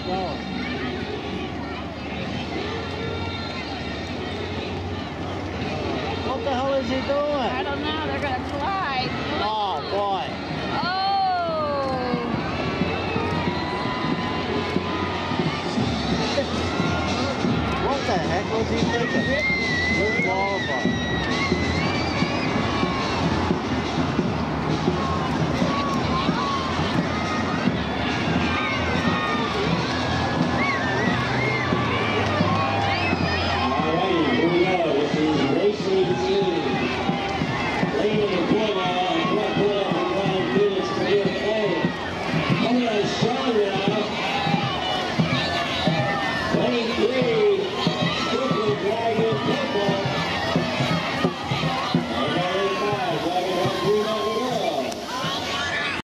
going. What the hell is he doing? I don't know. They're going to collide. Oh, boy. Oh! What the heck was he thinking? Disqualified.